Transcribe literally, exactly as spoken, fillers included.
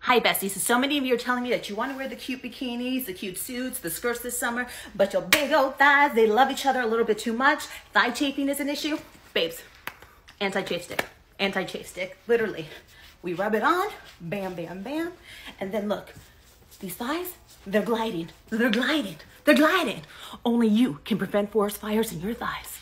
Hi, besties. So, so many of you are telling me that you want to wear the cute bikinis, the cute suits, the skirts this summer, but your big old thighs, they love each other a little bit too much. Thigh chafing is an issue. Babes, anti-chafe stick, anti-chafe stick, literally. We rub it on, bam, bam, bam, and then look, these thighs, they're gliding, they're gliding, they're gliding. Only you can prevent forest fires in your thighs.